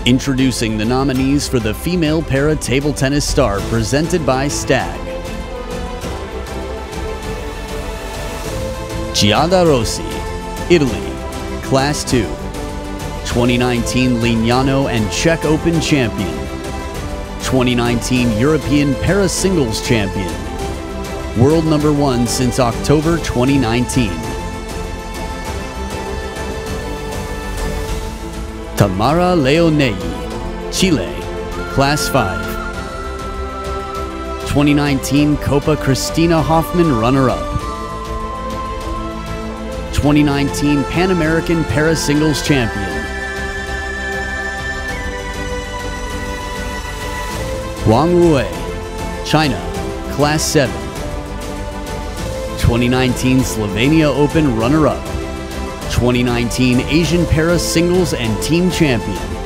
Introducing the nominees for the Female Para Table Tennis Star presented by Stag. Giada Rossi, Italy, Class 2. 2019 Lignano and Czech Open Champion. 2019 European Para Singles Champion. World number 1 since October 2019. Tamara, Leonelli, Chile, Class 5. 2019 Copa Christina Hoffman runner-up. 2019 Pan American Para Singles Champion. Wang, China, Class 7. 2019 Slovenia Open runner-up. 2019 Asian Para Singles and Team Champion.